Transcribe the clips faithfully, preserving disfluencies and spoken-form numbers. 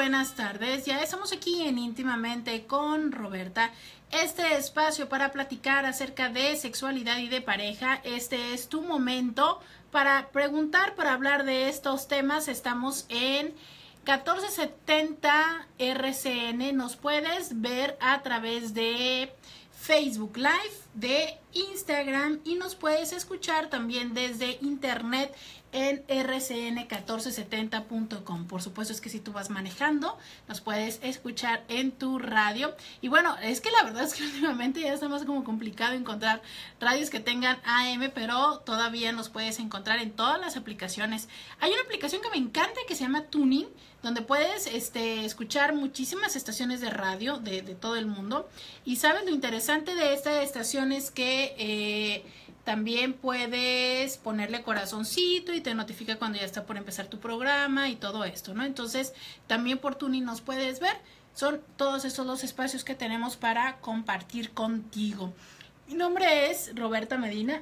buenas tardes. Ya estamos aquí en Íntimamente con Roberta. Este espacio para platicar acerca de sexualidad y de pareja. Este es tu momento para preguntar, para hablar de estos temas. Estamos en catorce setenta R C N. Nos puedes ver a través de Facebook Live, de Instagram, y nos puedes escuchar también desde internet en r c n catorce setenta punto com. Por supuesto es que si tú vas manejando, nos puedes escuchar en tu radio. Y bueno, es que la verdad es que últimamente ya está más como complicado encontrar radios que tengan A M, pero todavía nos puedes encontrar en todas las aplicaciones. Hay una aplicación que me encanta que se llama Tuning, donde puedes este, escuchar muchísimas estaciones de radio de, de todo el mundo. Y sabes, lo interesante de esta estación es que eh, también puedes ponerle corazoncito y te notifica cuando ya está por empezar tu programa y todo esto, ¿no? Entonces, también por Tuning nos puedes ver. Son todos estos dos espacios que tenemos para compartir contigo. Mi nombre es Roberta Medina.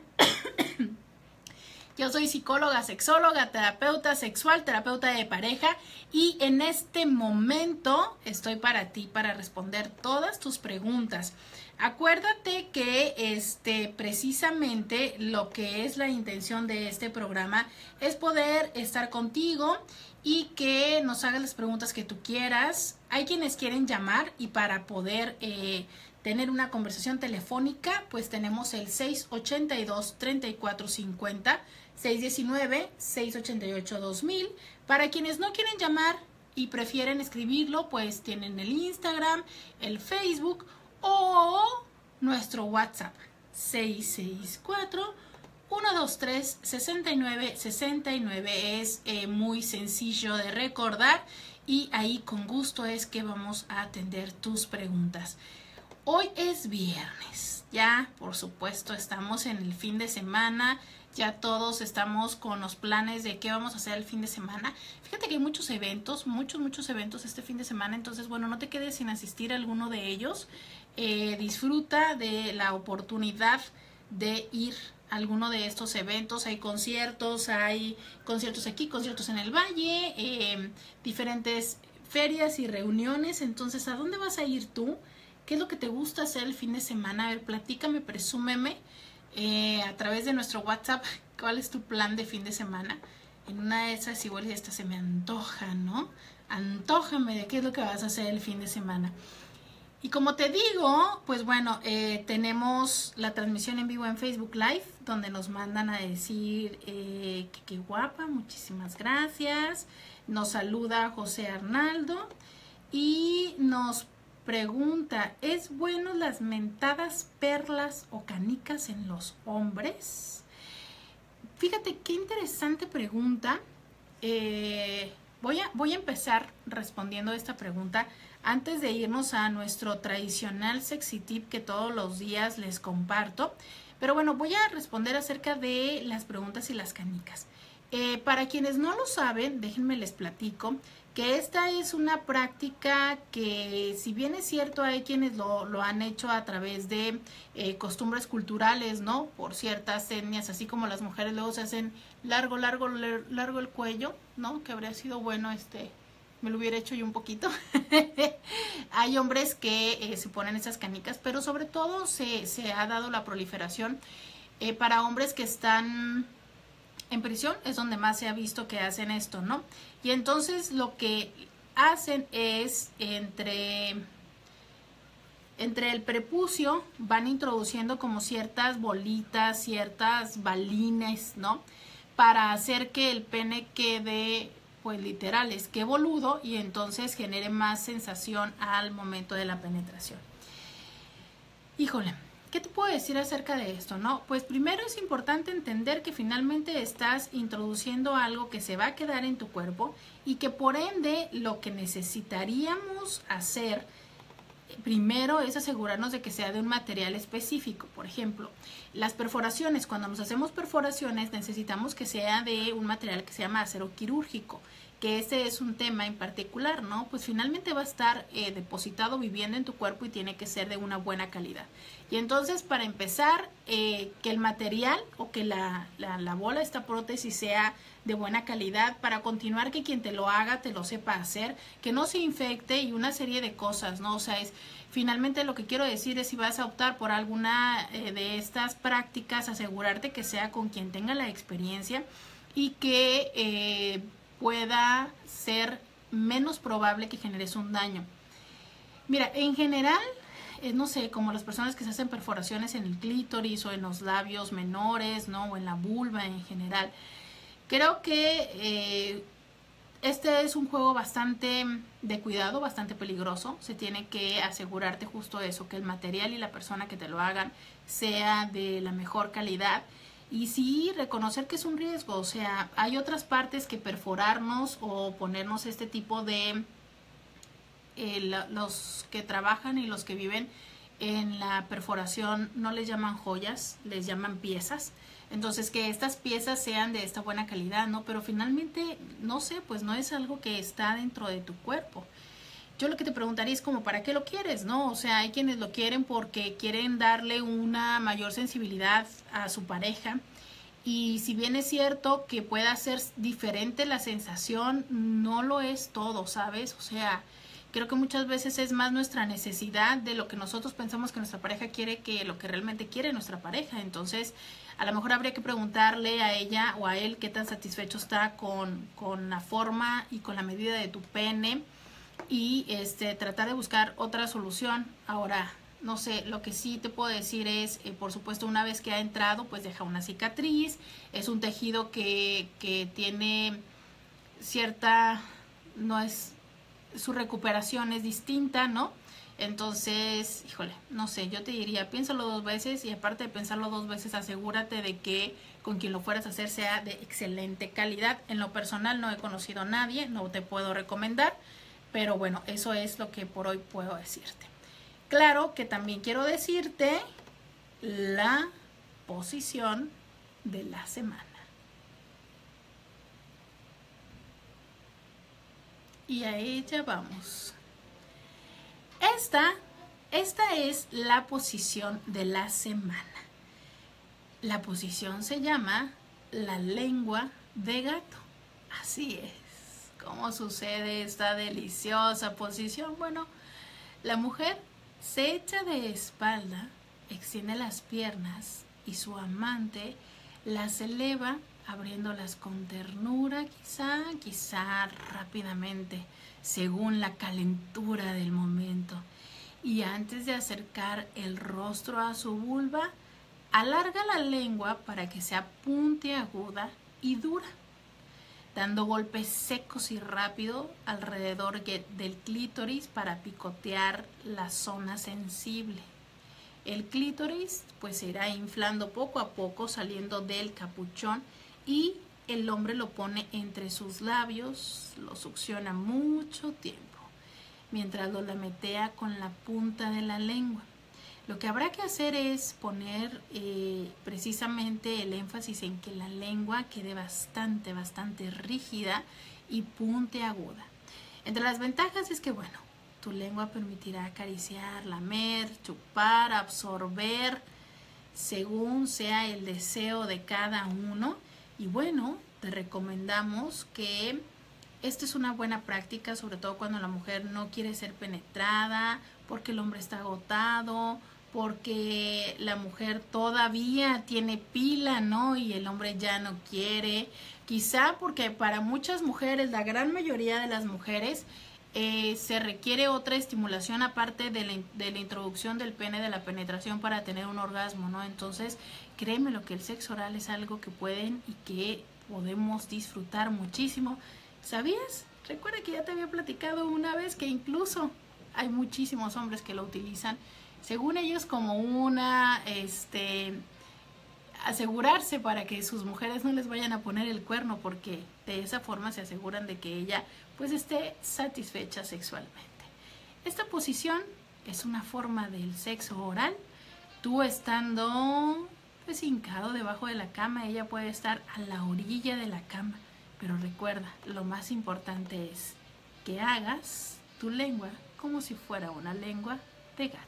Yo soy psicóloga, sexóloga, terapeuta sexual, terapeuta de pareja, y en este momento estoy para ti, para responder todas tus preguntas. Acuérdate que este, precisamente lo que es la intención de este programa es poder estar contigo y que nos hagas las preguntas que tú quieras. Hay quienes quieren llamar, y para poder eh, tener una conversación telefónica, pues tenemos el seis ochenta y dos, treinta y cuatro cincuenta, seis diecinueve, seis ochenta y ocho, dos mil. Para quienes no quieren llamar y prefieren escribirlo, pues tienen el Instagram, el Facebook o nuestro WhatsApp seis seis cuatro, uno dos tres, seis nueve seis nueve. Es eh, muy sencillo de recordar, y ahí con gusto es que vamos a atender tus preguntas. Hoy es viernes, ya por supuesto estamos en el fin de semana, ya todos estamos con los planes de qué vamos a hacer el fin de semana. Fíjate que hay muchos eventos, muchos, muchos eventos este fin de semana, entonces bueno, no te quedes sin asistir a alguno de ellos. Eh, disfruta de la oportunidad de ir a alguno de estos eventos. Hay conciertos, hay conciertos aquí, conciertos en el Valle, eh, diferentes ferias y reuniones. Entonces, ¿a dónde vas a ir tú? ¿Qué es lo que te gusta hacer el fin de semana? A ver, platícame, presúmeme eh, a través de nuestro WhatsApp cuál es tu plan de fin de semana. En una de esas igual esta se me antoja, ¿no? Antójame de qué es lo que vas a hacer el fin de semana. Y como te digo, pues bueno, eh, tenemos la transmisión en vivo en Facebook Live, donde nos mandan a decir eh, que qué guapa, muchísimas gracias. Nos saluda José Arnaldo y nos pregunta, ¿es bueno las mentadas perlas o canicas en los hombres? Fíjate qué interesante pregunta. Eh, voy a, voy a empezar respondiendo a esta pregunta antes de irnos a nuestro tradicional sexy tip que todos los días les comparto. Pero bueno, voy a responder acerca de las preguntas y las canicas. Eh, para quienes no lo saben, déjenme les platico que esta es una práctica que, si bien es cierto, hay quienes lo, lo han hecho a través de eh, costumbres culturales, ¿no? Por ciertas etnias, así como las mujeres luego se hacen largo, largo, largo el cuello, ¿no? Que habría sido bueno, este, me lo hubiera hecho yo un poquito. Hay hombres que eh, se ponen esas canicas, pero sobre todo se, se ha dado la proliferación eh, para hombres que están en prisión, es donde más se ha visto que hacen esto, ¿no? Y entonces lo que hacen es entre, entre el prepucio van introduciendo como ciertas bolitas, ciertas balines, ¿no? Para hacer que el pene quede, pues literal, es que boludo, y entonces genere más sensación al momento de la penetración. Híjole, ¿qué te puedo decir acerca de esto, no? Pues primero es importante entender que finalmente estás introduciendo algo que se va a quedar en tu cuerpo y que por ende lo que necesitaríamos hacer primero es asegurarnos de que sea de un material específico. Por ejemplo, las perforaciones, cuando nos hacemos perforaciones necesitamos que sea de un material que se llama acero quirúrgico, que este es un tema en particular, ¿no? Pues finalmente va a estar eh, depositado viviendo en tu cuerpo y tiene que ser de una buena calidad. Y entonces, para empezar, eh, que el material o que la, la, la bola, esta prótesis, sea de buena calidad. Para continuar, que quien te lo haga te lo sepa hacer, que no se infecte y una serie de cosas, ¿no? O sea, es finalmente lo que quiero decir es, si vas a optar por alguna eh, de estas prácticas, asegurarte que sea con quien tenga la experiencia y que eh, pueda ser menos probable que generes un daño. Mira, en general, eh, no sé, como las personas que se hacen perforaciones en el clítoris o en los labios menores, ¿no? O en la vulva en general. Creo que eh, este es un juego bastante de cuidado, bastante peligroso. Se tiene que asegurarte justo eso, que el material y la persona que te lo hagan sea de la mejor calidad. Y sí, reconocer que es un riesgo. O sea, hay otras partes que perforarnos o ponernos este tipo de... Eh, los que trabajan y los que viven en la perforación no les llaman joyas, les llaman piezas. Entonces, que estas piezas sean de esta buena calidad, ¿no? Pero finalmente, no sé, pues no es algo que está dentro de tu cuerpo. Yo lo que te preguntaría es como, ¿para qué lo quieres, no? O sea, hay quienes lo quieren porque quieren darle una mayor sensibilidad a su pareja. Y si bien es cierto que pueda ser diferente la sensación, no lo es todo, ¿sabes? O sea, creo que muchas veces es más nuestra necesidad de lo que nosotros pensamos que nuestra pareja quiere que lo que realmente quiere nuestra pareja. Entonces, a lo mejor habría que preguntarle a ella o a él qué tan satisfecho está con, con la forma y con la medida de tu pene, y este tratar de buscar otra solución. Ahora, no sé, lo que sí te puedo decir es, eh, por supuesto, una vez que ha entrado, pues deja una cicatriz. Es un tejido que, que tiene cierta, no es, su recuperación es distinta, ¿no? Entonces, híjole, no sé, yo te diría, piénsalo dos veces, y aparte de pensarlo dos veces, asegúrate de que con quien lo fueras a hacer sea de excelente calidad. En lo personal no he conocido a nadie, no te puedo recomendar, pero bueno, eso es lo que por hoy puedo decirte. Claro que también quiero decirte la posición de la semana. Y a ella vamos. Esta, esta es la posición de la semana. La posición se llama la lengua de gato. Así es. ¿Cómo sucede esta deliciosa posición? Bueno, la mujer se echa de espalda, extiende las piernas y su amante las eleva, abriéndolas con ternura, quizá, quizá rápidamente, según la calentura del momento. Y antes de acercar el rostro a su vulva, alarga la lengua para que sea puntiaguda y dura, dando golpes secos y rápidos alrededor del clítoris para picotear la zona sensible. El clítoris pues se irá inflando poco a poco, saliendo del capuchón, y el hombre lo pone entre sus labios, lo succiona mucho tiempo, mientras lo lametea con la punta de la lengua. Lo que habrá que hacer es poner eh, precisamente el énfasis en que la lengua quede bastante, bastante rígida y puntiaguda. Entre las ventajas es que, bueno, tu lengua permitirá acariciar, lamer, chupar, absorber, según sea el deseo de cada uno. Y bueno, te recomendamos que esta es una buena práctica, sobre todo cuando la mujer no quiere ser penetrada, porque el hombre está agotado, porque la mujer todavía tiene pila, ¿no? Y el hombre ya no quiere. Quizá porque para muchas mujeres, la gran mayoría de las mujeres, eh, se requiere otra estimulación aparte de la, de la introducción del pene, de la penetración, para tener un orgasmo, ¿no? Entonces, créeme lo que el sexo oral es algo que pueden y que podemos disfrutar muchísimo. ¿Sabías? Recuerda que ya te había platicado una vez que incluso hay muchísimos hombres que lo utilizan, según ellos, como una, este, asegurarse para que sus mujeres no les vayan a poner el cuerno, porque de esa forma se aseguran de que ella pues esté satisfecha sexualmente. Esta posición es una forma del sexo oral. Tú estando pues hincado debajo de la cama, ella puede estar a la orilla de la cama, Pero recuerda, lo más importante es que hagas tu lengua como si fuera una lengua de gato.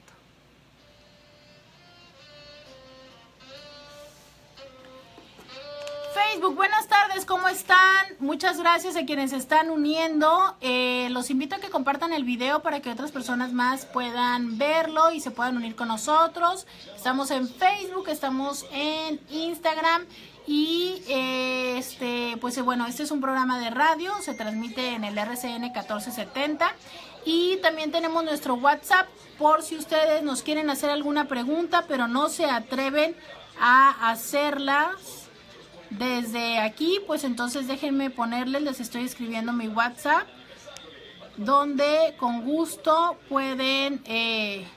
Facebook, buenas tardes, ¿cómo están? Muchas gracias a quienes se están uniendo. Eh, los invito a que compartan el video para que otras personas más puedan verlo y se puedan unir con nosotros. Estamos en Facebook, estamos en Instagram y eh, este, pues bueno, este es un programa de radio, se transmite en el R C N catorce setenta y también tenemos nuestro WhatsApp por si ustedes nos quieren hacer alguna pregunta, pero no se atreven a hacerlas desde aquí, pues entonces déjenme ponerles, les estoy escribiendo mi WhatsApp, donde con gusto pueden eh,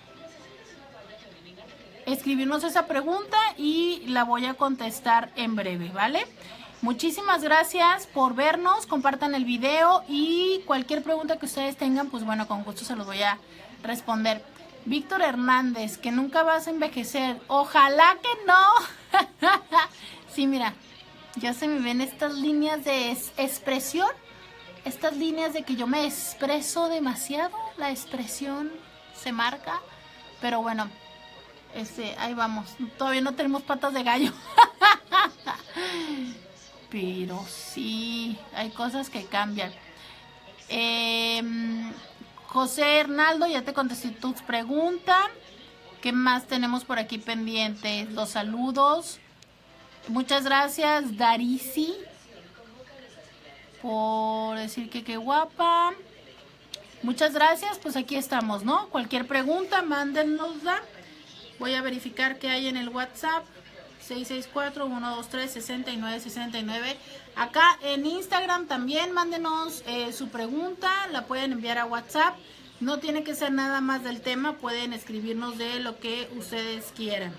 escribirnos esa pregunta y la voy a contestar en breve, ¿vale? Muchísimas gracias por vernos, compartan el video y cualquier pregunta que ustedes tengan, pues bueno, con gusto se los voy a responder. Víctor Hernández, que nunca vas a envejecer, ojalá que no. Sí, mira, ya se me ven estas líneas de expresión, estas líneas de que yo me expreso demasiado, la expresión se marca, pero bueno, este, ahí vamos, todavía no tenemos patas de gallo, pero sí, hay cosas que cambian. Eh, José Hernaldo, ya te contesté tus preguntas, ¿qué más tenemos por aquí pendientes? Los saludos. Muchas gracias, Darisi, por decir que qué guapa. Muchas gracias, pues aquí estamos, ¿no? Cualquier pregunta, mándennosla. Voy a verificar qué hay en el WhatsApp. seis seis cuatro, uno dos tres, seis nueve seis nueve. Acá en Instagram también mándenos eh, su pregunta, la pueden enviar a WhatsApp. No tiene que ser nada más del tema, pueden escribirnos de lo que ustedes quieran.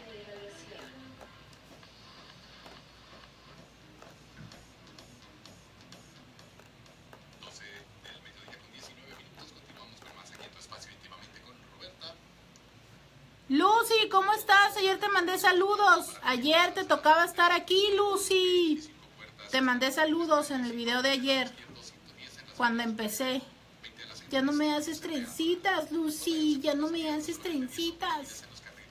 Lucy, ¿cómo estás? Ayer te mandé saludos. Ayer te tocaba estar aquí, Lucy. Te mandé saludos en el video de ayer, cuando empecé. Ya no me haces trencitas, Lucy. Ya no me haces trencitas.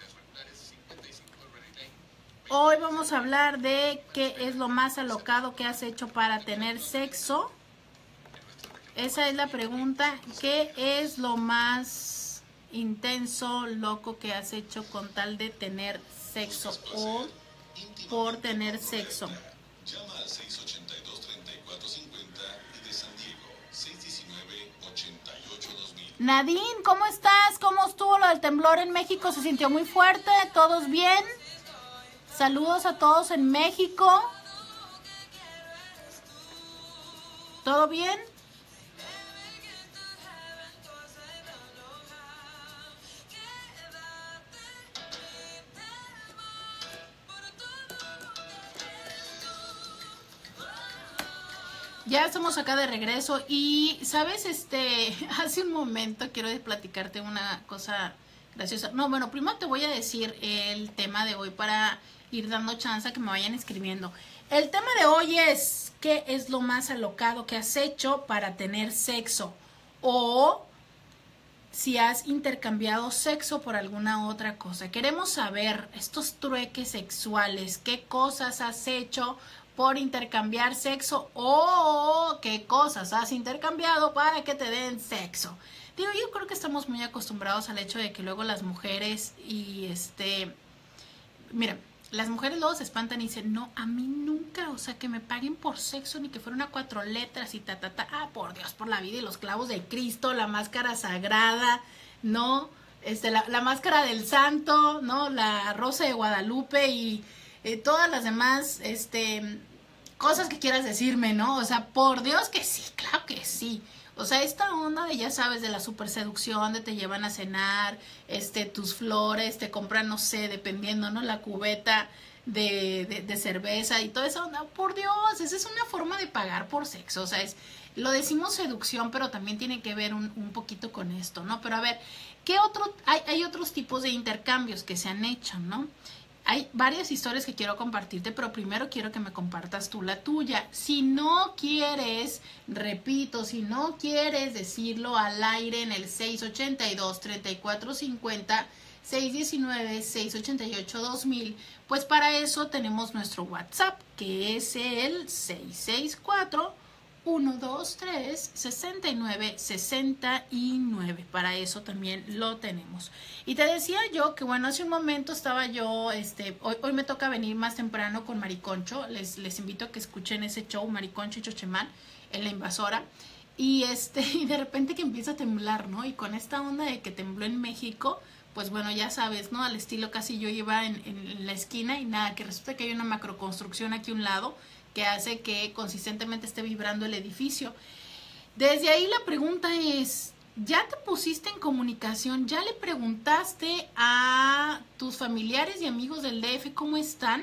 Hoy vamos a hablar de qué es lo más alocado que has hecho para tener sexo. Esa es la pregunta. ¿Qué es lo más intenso, loco que has hecho con tal de tener sexo o por tener sexo? Llama al seis ochenta y dos, treinta y cuatro cincuenta y de San Diego seis diecinueve, ochenta y ocho, dos mil. Nadine, ¿cómo estás? ¿Cómo estuvo lo del temblor en México? ¿Se sintió muy fuerte? ¿Todos bien? Saludos a todos en México. ¿Todo bien? Ya estamos acá de regreso y, ¿sabes? Este, hace un momento quiero platicarte una cosa graciosa. No, bueno, primero te voy a decir el tema de hoy para ir dando chance a que me vayan escribiendo. El tema de hoy es, ¿qué es lo más alocado que has hecho para tener sexo? O si has intercambiado sexo por alguna otra cosa. Queremos saber estos trueques sexuales, qué cosas has hecho por intercambiar sexo o qué cosas has intercambiado para que te den sexo. Digo, yo creo que estamos muy acostumbrados al hecho de que luego las mujeres y este, mira, las mujeres luego se espantan y dicen, no, a mí nunca, o sea, que me paguen por sexo, ni que fuera una cuatro letras y ta, ta, ta, ah, por Dios, por la vida y los clavos de Cristo, la máscara sagrada, ¿no? Este, la, la máscara del santo, ¿no? La rosa de Guadalupe y eh, todas las demás, este, cosas que quieras decirme, ¿no? O sea, por Dios que sí, claro que sí. O sea, esta onda de, ya sabes, de la super seducción, de te llevan a cenar, este, tus flores, te compran, no sé, dependiendo, ¿no? La cubeta de, de, de cerveza y toda esa onda. Por Dios, esa es una forma de pagar por sexo. O sea, es, lo decimos seducción, pero también tiene que ver un, un poquito con esto, ¿no? Pero a ver, ¿qué otro? Hay, hay otros tipos de intercambios que se han hecho, ¿no? Hay varias historias que quiero compartirte, pero primero quiero que me compartas tú la tuya. Si no quieres, repito, si no quieres decirlo al aire en el seis ochenta y dos, treinta y cuatro cincuenta, seis diecinueve, seis ochenta y ocho, dos mil, pues para eso tenemos nuestro WhatsApp, que es el seis seis cuatro, uno dos tres, seis nueve seis nueve. Para eso también lo tenemos. Y te decía yo que bueno, hace un momento estaba yo, este, hoy, hoy me toca venir más temprano con Mariconcho. Les, les invito a que escuchen ese show, Mariconcho y Chochemán, en La Invasora. Y este, y de repente que empieza a temblar, ¿no? Y con esta onda de que tembló en México, pues bueno, ya sabes, ¿no? Al estilo casi yo iba en, en la esquina y nada, que resulta que hay una macroconstrucción aquí a un lado que hace que consistentemente esté vibrando el edificio. Desde ahí la pregunta es, ¿ya te pusiste en comunicación? ¿Ya le preguntaste a tus familiares y amigos del D F cómo están?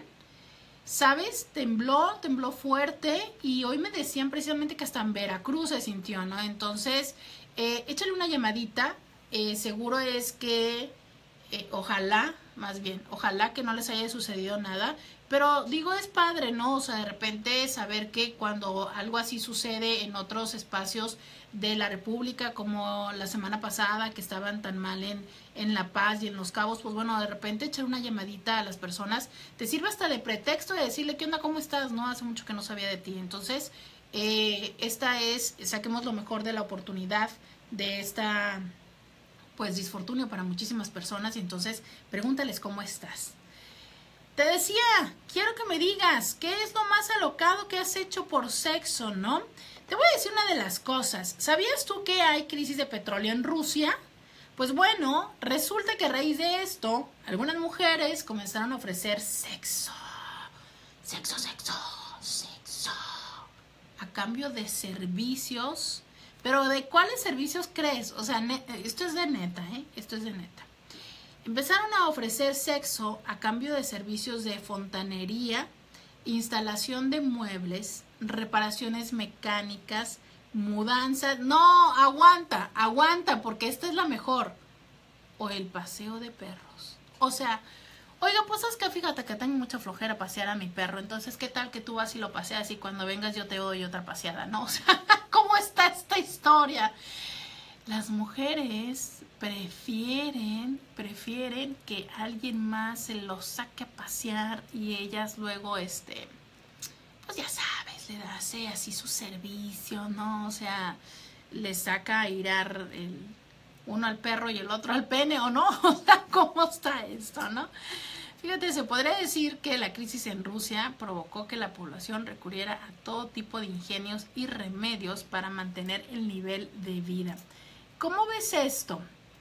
¿Sabes? Tembló, tembló fuerte y hoy me decían precisamente que hasta en Veracruz se sintió, ¿no? Entonces, eh, échale una llamadita. Eh, seguro es que, eh, ojalá, más bien, ojalá que no les haya sucedido nada. Pero digo, es padre, ¿no? O sea, de repente saber que cuando algo así sucede en otros espacios de la República, como la semana pasada, que estaban tan mal en, en La Paz y en Los Cabos, pues bueno, de repente echar una llamadita a las personas te sirve hasta de pretexto de decirle, ¿qué onda? ¿Cómo estás? No, hace mucho que no sabía de ti. Entonces, eh, esta es, saquemos lo mejor de la oportunidad de esta, pues, disfortunio para muchísimas personas. Y entonces, pregúntales cómo estás. Te decía, quiero que me digas, ¿qué es lo más alocado que has hecho por sexo, no? Te voy a decir una de las cosas. ¿Sabías tú que hay crisis de petróleo en Rusia? Pues bueno, resulta que a raíz de esto, algunas mujeres comenzaron a ofrecer sexo. Sexo, sexo, sexo. A cambio de servicios. Pero ¿de cuáles servicios crees? O sea, esto es de neta, ¿eh? Esto es de neta. Empezaron a ofrecer sexo a cambio de servicios de fontanería, instalación de muebles, reparaciones mecánicas, mudanzas. No, aguanta, aguanta, porque esta es la mejor. O el paseo de perros. O sea, oiga, pues es que fíjate que tengo mucha flojera pasear a mi perro. Entonces, ¿qué tal que tú vas y lo paseas y cuando vengas yo te doy otra paseada? No, o sea, ¿cómo está esta historia? Las mujeres prefieren, prefieren que alguien más se los saque a pasear y ellas luego, este, pues ya sabes, le hace así su servicio, ¿no? O sea, le saca a irar el, uno al perro y el otro al pene, ¿o no? O sea, ¿cómo está esto, no? Fíjate, se podría decir que la crisis en Rusia provocó que la población recurriera a todo tipo de ingenios y remedios para mantener el nivel de vida. ¿Cómo ves esto?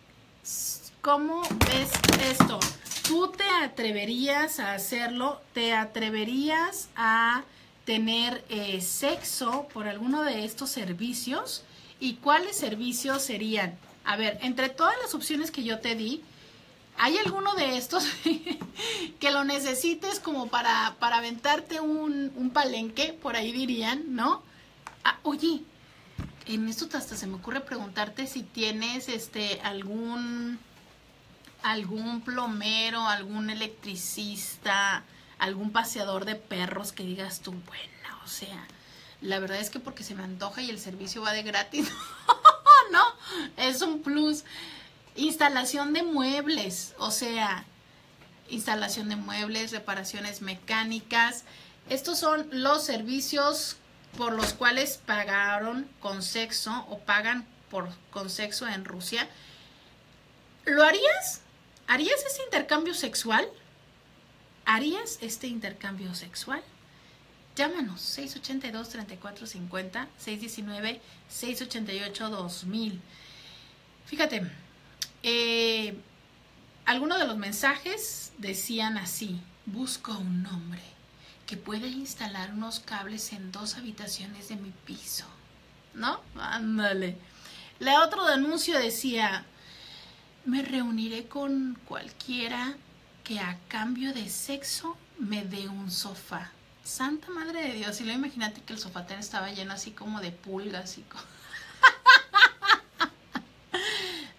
¿Cómo ves esto? ¿Tú te atreverías a hacerlo? ¿Te atreverías a tener eh, sexo por alguno de estos servicios? ¿Y cuáles servicios serían? A ver, entre todas las opciones que yo te di, ¿hay alguno de estos que lo necesites como para, para aventarte un, un palenque? Por ahí dirían, ¿no? Ah, oye, en esto hasta se me ocurre preguntarte si tienes este algún algún plomero, algún electricista, algún paseador de perros que digas tú, bueno, o sea, la verdad es que porque se me antoja y el servicio va de gratis, no, es un plus. Instalación de muebles, o sea, instalación de muebles, reparaciones mecánicas. Estos son los servicios por los cuales pagaron con sexo o pagan por con sexo en Rusia. ¿Lo harías? ¿Harías este intercambio sexual? ¿Harías este intercambio sexual? Llámanos seis ochenta y dos, treinta y cuatro cincuenta, seis diecinueve, seis ochenta y ocho, dos mil. Fíjate, eh, algunos de los mensajes decían así: busco un hombre que pueda instalar unos cables en dos habitaciones de mi piso, ¿no? Ándale. La otro anuncio decía: me reuniré con cualquiera que a cambio de sexo me dé un sofá. Santa madre de Dios. Y luego imagínate que el sofá estaba lleno así como de pulgas y co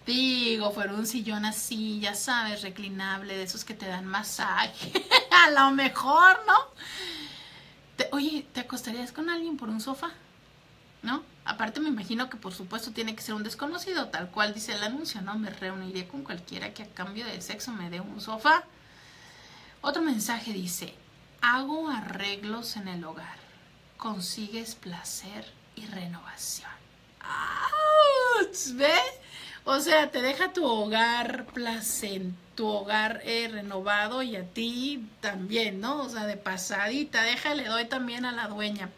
Digo, fuera un sillón así, ya sabes, reclinable, de esos que te dan masaje. A lo mejor, ¿no? Te, oye, ¿te acostarías con alguien por un sofá? ¿No? Aparte me imagino que por supuesto tiene que ser un desconocido, tal cual dice el anuncio, ¿no? Me reuniría con cualquiera que a cambio de sexo me dé un sofá. Otro mensaje dice, hago arreglos en el hogar, consigues placer y renovación. ¡Auch! ¿Ve? O sea, te deja tu hogar placentero, tu hogar eh, renovado y a ti también, ¿no? O sea, de pasadita, déjale, doy también a la dueña.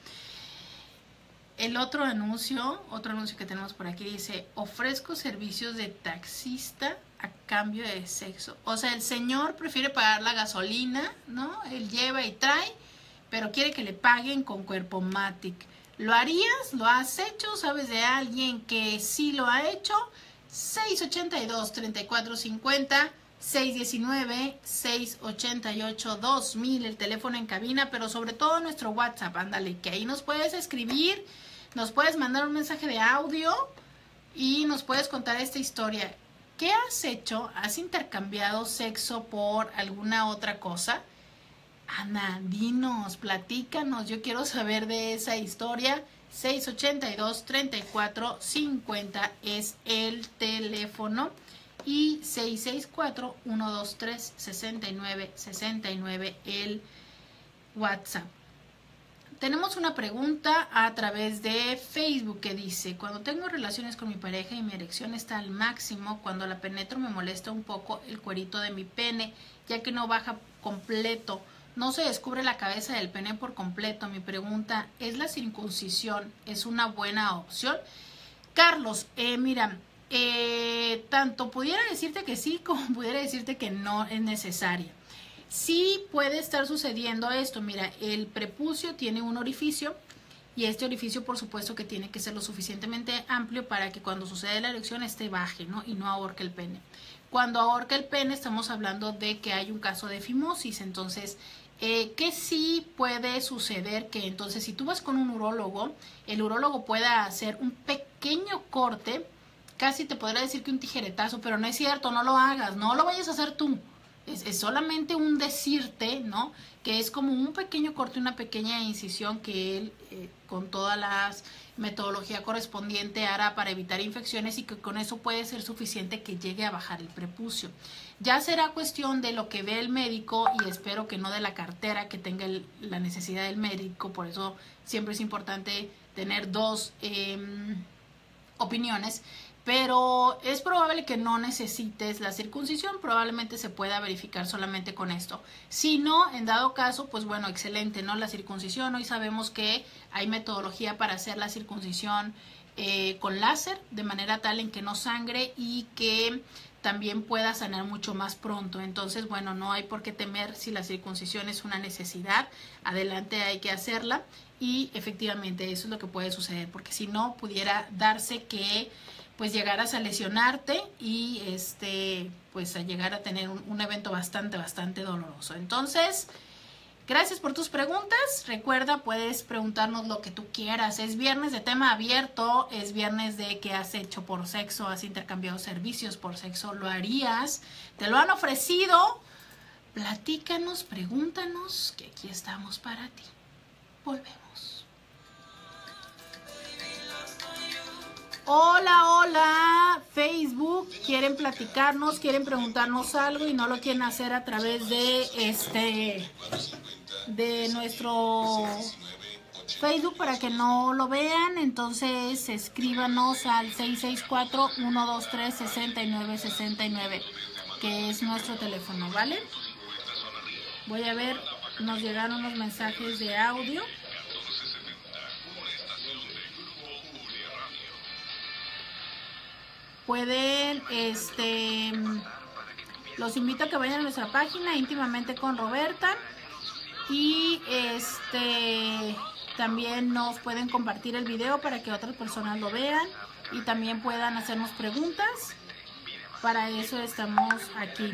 El otro anuncio, otro anuncio que tenemos por aquí dice, ofrezco servicios de taxista a cambio de sexo. O sea, el señor prefiere pagar la gasolina, ¿no? Él lleva y trae, pero quiere que le paguen con Cuerpo Matic. ¿Lo harías? ¿Lo has hecho? ¿Sabes de alguien que sí lo ha hecho? seis ochenta y dos, treinta y cuatro cincuenta, seis diecinueve, seis ochenta y ocho, dos mil, el teléfono en cabina, pero sobre todo nuestro WhatsApp, ándale, que ahí nos puedes escribir, nos puedes mandar un mensaje de audio y nos puedes contar esta historia. ¿Qué has hecho? ¿Has intercambiado sexo por alguna otra cosa? Ana, dinos, platícanos, yo quiero saber de esa historia. seis ochenta y dos, treinta y cuatro cincuenta es el teléfono y seis seis cuatro, uno dos tres, seis nueve seis nueve el WhatsApp. Tenemos una pregunta a través de Facebook que dice, cuando tengo relaciones con mi pareja y mi erección está al máximo, cuando la penetro me molesta un poco el cuerito de mi pene, ya que no baja completo. No se descubre la cabeza del pene por completo. Mi pregunta, ¿es la circuncisión es una buena opción? Carlos, eh, mira, eh, tanto pudiera decirte que sí como pudiera decirte que no es necesaria. Sí puede estar sucediendo esto. Mira, el prepucio tiene un orificio y este orificio por supuesto que tiene que ser lo suficientemente amplio para que cuando sucede la erección esté baje, ¿no? Y no ahorque el pene. Cuando ahorca el pene estamos hablando de que hay un caso de fimosis, entonces... Eh, que sí puede suceder que entonces si tú vas con un urólogo, el urólogo pueda hacer un pequeño corte, casi te podría decir que un tijeretazo, pero no es cierto, no lo hagas, no lo vayas a hacer tú, es, es solamente un decirte, ¿no? Que es como un pequeño corte, una pequeña incisión que él eh, con todas las metodología correspondiente hará para evitar infecciones y que con eso puede ser suficiente que llegue a bajar el prepucio. Ya será cuestión de lo que ve el médico y espero que no de la cartera que tenga el, la necesidad del médico, por eso siempre es importante tener dos eh, opiniones, pero es probable que no necesites la circuncisión, probablemente se pueda verificar solamente con esto. Si no, en dado caso, pues bueno, excelente, ¿no? La circuncisión, hoy sabemos que hay metodología para hacer la circuncisión eh, con láser, de manera tal en que no sangre y que también pueda sanar mucho más pronto. Entonces, bueno, no hay por qué temer si la circuncisión es una necesidad. Adelante, hay que hacerla y efectivamente eso es lo que puede suceder, porque si no, pudiera darse que pues llegaras a lesionarte y este pues a llegar a tener un, un evento bastante, bastante doloroso. Entonces, gracias por tus preguntas. Recuerda, puedes preguntarnos lo que tú quieras. Es viernes de tema abierto, es viernes de qué has hecho por sexo, has intercambiado servicios por sexo, lo harías, te lo han ofrecido. Platícanos, pregúntanos, que aquí estamos para ti. Volvemos. Hola, hola, Facebook, quieren platicarnos, quieren preguntarnos algo y no lo quieren hacer a través de este, de nuestro Facebook para que no lo vean, entonces escríbanos al seis seis cuatro, uno dos tres, seis nueve seis nueve, que es nuestro teléfono, ¿vale? Voy a ver, nos llegaron unos mensajes de audio. Pueden, este, los invito a que vayan a nuestra página íntimamente con Roberta y este también nos pueden compartir el video para que otras personas lo vean y también puedan hacernos preguntas. Para eso estamos aquí.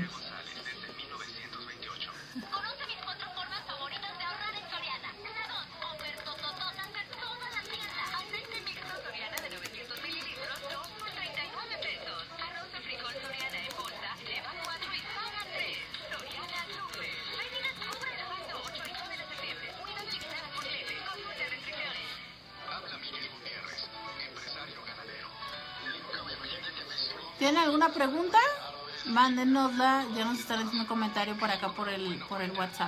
¿Tienen alguna pregunta? Mándenosla, ya nos están haciendo un comentario por acá por el, por el WhatsApp.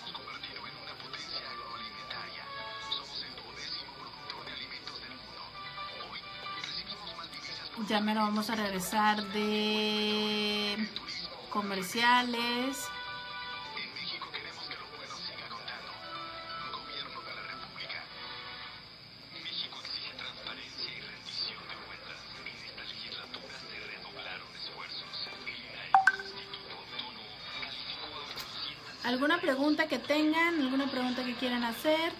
Ya me lo vamos a regresar de comerciales. ¿Alguna pregunta que tengan? ¿Alguna pregunta que quieran hacer?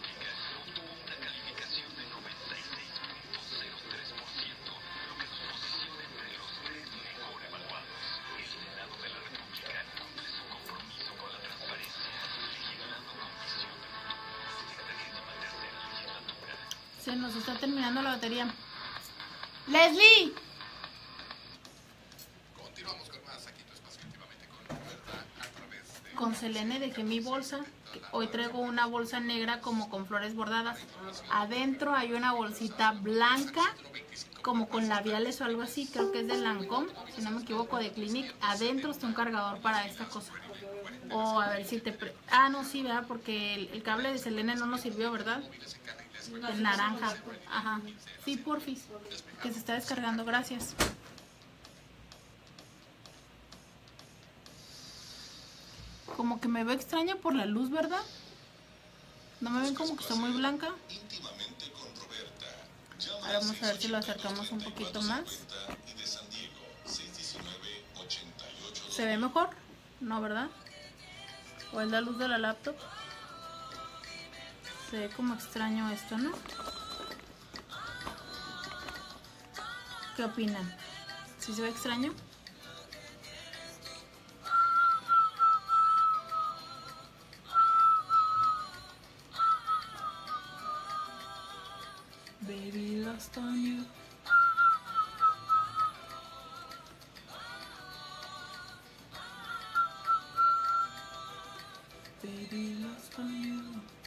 Se nos está terminando la batería. ¡Leslie! Continuamos con más aquí tu espacio íntimamente con Roberta a través de... Con Selene dejé mi bolsa. Hoy traigo una bolsa negra como con flores bordadas. Adentro hay una bolsita blanca como con labiales o algo así. Creo que es de Lancôme, si no me equivoco, de Clinique. Adentro está un cargador para esta cosa. O a ver si te... Pre ah, no, sí, ¿verdad? Porque el, el cable de Selene no nos sirvió, ¿verdad? El naranja. Ajá. Sí, porfis. Que se está descargando. Gracias. Como que me veo extraña por la luz, ¿verdad? ¿No me ven como que estoy muy blanca? Ahora vamos a ver si lo acercamos un poquito más. ¿Se ve mejor? No, ¿verdad? ¿O es la luz de la laptop? Se ve como extraño esto, ¿no? ¿Qué opinan? ¿Sí se ve extraño? Baby, lost on you. Baby, lost on you.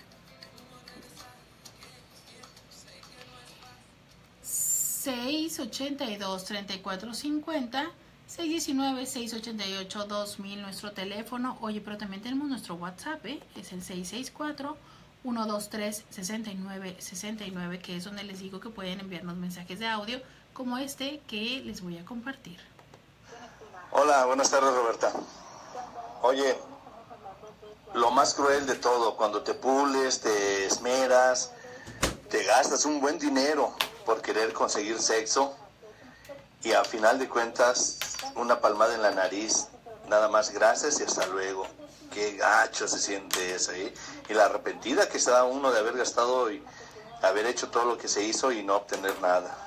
seis ochenta y dos, treinta y cuatro cincuenta, seis diecinueve, seis ochenta y ocho, dos mil, nuestro teléfono. Oye, pero también tenemos nuestro WhatsApp, ¿eh? Es el seis seis cuatro, uno dos tres, seis nueve seis nueve, que es donde les digo que pueden enviarnos mensajes de audio como este que les voy a compartir. Hola, buenas tardes, Roberta. Oye, lo más cruel de todo, cuando te pules, te esmeras, te gastas un buen dinero por querer conseguir sexo y a final de cuentas una palmada en la nariz, nada más gracias y hasta luego. Qué gacho se siente eso, ¿eh? Y la arrepentida que está uno de haber gastado y haber hecho todo lo que se hizo y no obtener nada.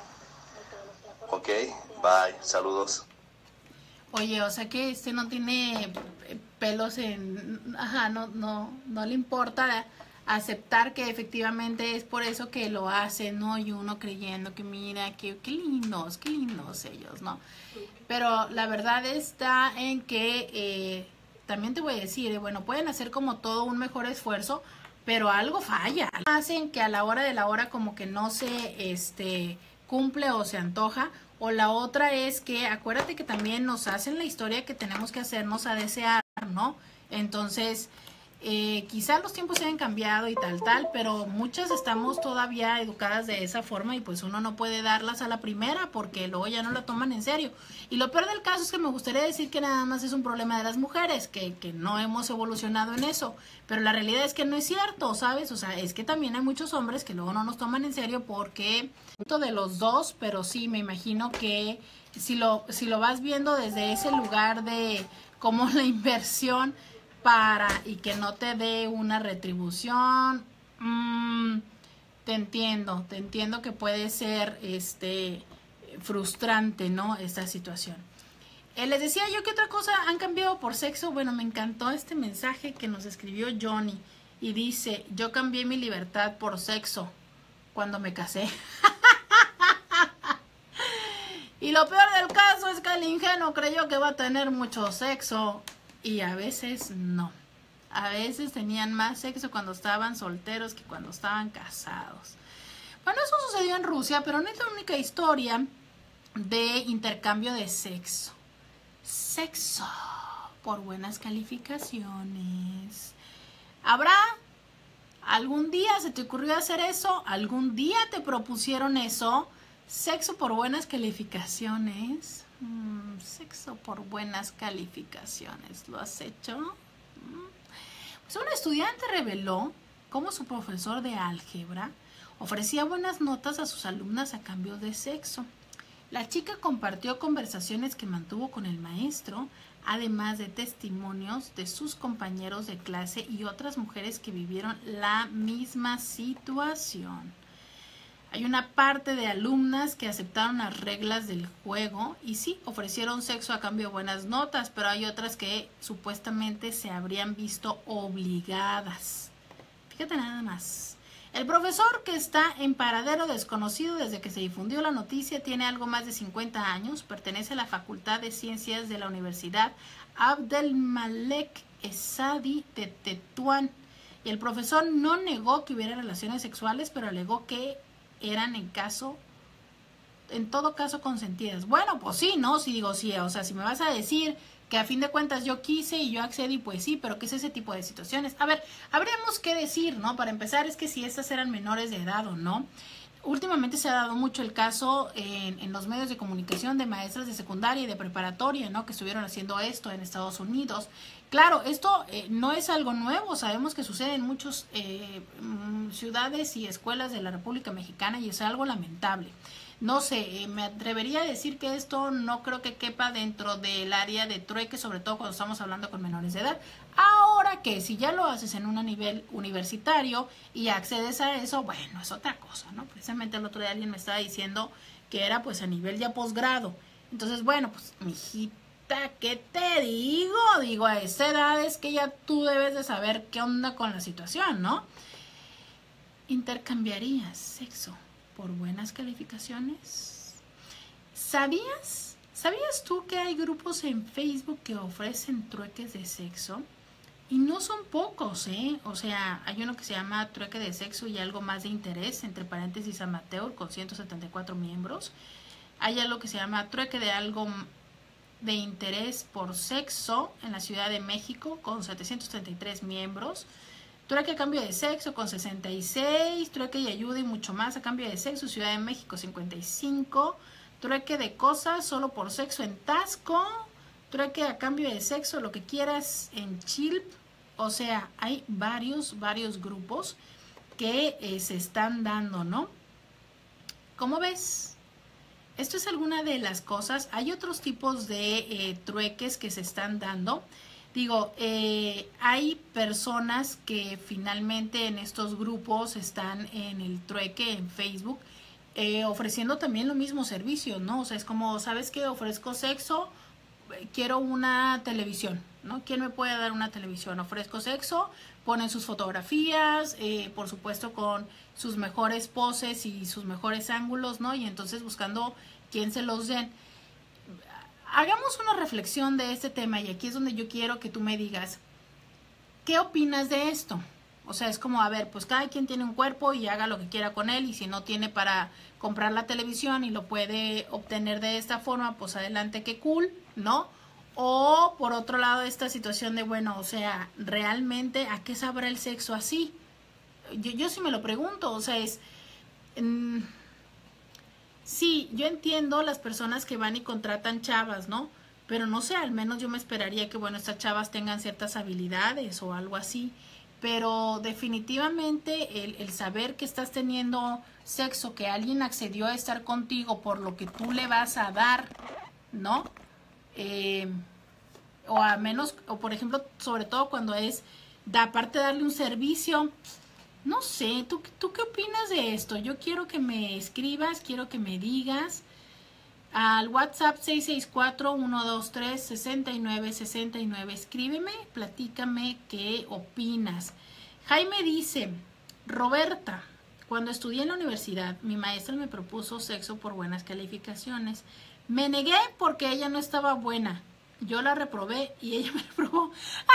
Ok, bye, saludos. Oye, o sea que este no tiene pelos en... Ajá, no, no, no le importa aceptar que efectivamente es por eso que lo hacen, ¿no? Y uno creyendo que mira, que qué lindos, qué lindos ellos, ¿no? Pero la verdad está en que, eh, también te voy a decir, eh, bueno, pueden hacer como todo un mejor esfuerzo, pero algo falla. Hacen que a la hora de la hora como que no se este, cumple o se antoja. O la otra es que, acuérdate que también nos hacen la historia que tenemos que hacernos a desear, ¿no? Entonces... Eh, quizá los tiempos se hayan cambiado y tal, tal, pero muchas estamos todavía educadas de esa forma y pues uno no puede darlas a la primera porque luego ya no la toman en serio. Y lo peor del caso es que me gustaría decir que nada más es un problema de las mujeres, que, que no hemos evolucionado en eso, pero la realidad es que no es cierto, ¿sabes? O sea, es que también hay muchos hombres que luego no nos toman en serio porque de los dos, pero sí, me imagino que si lo, si lo vas viendo desde ese lugar de como la inversión para y que no te dé una retribución, mmm, te entiendo, te entiendo que puede ser este frustrante, ¿no? Esta situación. Eh, les decía yo que otra cosa han cambiado por sexo. Bueno, me encantó este mensaje que nos escribió Johnny y dice: yo cambié mi libertad por sexo cuando me casé. Y lo peor del caso es que el ingenuo creyó que va a tener mucho sexo. Y a veces no. A veces tenían más sexo cuando estaban solteros que cuando estaban casados. Bueno, eso sucedió en Rusia, pero no es la única historia de intercambio de sexo. Sexo por buenas calificaciones. ¿Habrá algún día se te ocurrió hacer eso? ¿Algún día te propusieron eso? Sexo por buenas calificaciones. Mm, sexo por buenas calificaciones. ¿Lo has hecho? Mm. Pues un estudiante reveló cómo su profesor de álgebra ofrecía buenas notas a sus alumnas a cambio de sexo. La chica compartió conversaciones que mantuvo con el maestro, además de testimonios de sus compañeros de clase y otras mujeres que vivieron la misma situación. Hay una parte de alumnas que aceptaron las reglas del juego y sí, ofrecieron sexo a cambio de buenas notas, pero hay otras que supuestamente se habrían visto obligadas. Fíjate nada más. El profesor, que está en paradero desconocido desde que se difundió la noticia, tiene algo más de cincuenta años, pertenece a la Facultad de Ciencias de la Universidad Abdelmalek Essadi de Tetuán. Y el profesor no negó que hubiera relaciones sexuales, pero alegó que eran en caso, en todo caso consentidas. Bueno, pues sí, ¿no? Si digo sí, o sea, si me vas a decir que a fin de cuentas yo quise y yo accedí, pues sí, pero ¿qué es ese tipo de situaciones? A ver, habríamos que decir, ¿no? Para empezar, es que si estas eran menores de edad o no. Últimamente se ha dado mucho el caso en, en los medios de comunicación de maestras de secundaria y de preparatoria, ¿no? Que estuvieron haciendo esto en Estados Unidos. Claro, esto eh, no es algo nuevo, sabemos que sucede en muchas eh, ciudades y escuelas de la República Mexicana y es algo lamentable. No sé, eh, me atrevería a decir que esto no creo que quepa dentro del área de trueque, sobre todo cuando estamos hablando con menores de edad. Ahora que si ya lo haces en un nivel universitario y accedes a eso, bueno, es otra cosa, ¿no? Precisamente el otro día alguien me estaba diciendo que era pues a nivel ya posgrado. Entonces, bueno, pues, mijita, ¿qué te digo? Digo, a esa edad es que ya tú debes de saber qué onda con la situación, ¿no? ¿Intercambiarías sexo por buenas calificaciones? ¿Sabías? ¿Sabías tú que hay grupos en Facebook que ofrecen trueques de sexo? Y no son pocos, ¿eh? O sea, hay uno que se llama Trueque de Sexo y algo más de interés, entre paréntesis amateur, con ciento setenta y cuatro miembros. Hay algo que se llama Trueque de algo de interés por sexo en la Ciudad de México, con setecientos treinta y tres miembros. Trueque a cambio de sexo con sesenta y seis, trueque y ayuda y mucho más a cambio de sexo, Ciudad de México cincuenta y cinco, trueque de cosas solo por sexo en Tasco, trueque a cambio de sexo, lo que quieras en Chilp. O sea, hay varios, varios grupos que eh, se están dando, ¿no? ¿Cómo ves? Esto es alguna de las cosas. Hay otros tipos de eh, trueques que se están dando. Digo, eh, hay personas que finalmente en estos grupos están en el trueque en Facebook eh, ofreciendo también lo mismo servicio, ¿no? O sea, es como, ¿sabes qué? Ofrezco sexo, quiero una televisión, ¿no? ¿Quién me puede dar una televisión? Ofrezco sexo, ponen sus fotografías, eh, por supuesto con sus mejores poses y sus mejores ángulos, ¿no? Y entonces buscando quién se los den. Hagamos una reflexión de este tema y aquí es donde yo quiero que tú me digas, ¿qué opinas de esto? O sea, es como, a ver, pues cada quien tiene un cuerpo y haga lo que quiera con él y si no tiene para comprar la televisión y lo puede obtener de esta forma, pues adelante, qué cool, ¿no? O por otro lado, esta situación de, bueno, o sea, ¿realmente a qué sabrá el sexo así? Yo, yo sí me lo pregunto, o sea, es... Mmm, sí, yo entiendo las personas que van y contratan chavas, ¿no? Pero no sé, al menos yo me esperaría que, bueno, estas chavas tengan ciertas habilidades o algo así. Pero definitivamente el, el saber que estás teniendo sexo, que alguien accedió a estar contigo por lo que tú le vas a dar, ¿no? Eh, o a menos, o por ejemplo, sobre todo cuando es, da, aparte de darle un servicio, no sé, ¿tú, ¿tú qué opinas de esto? Yo quiero que me escribas, quiero que me digas al WhatsApp seis seis cuatro, uno dos tres, seis nueve seis nueve. Escríbeme, platícame qué opinas. Jaime dice, Roberta, cuando estudié en la universidad, mi maestra me propuso sexo por buenas calificaciones. Me negué porque ella no estaba buena. Yo la reprobé y ella me reprobó.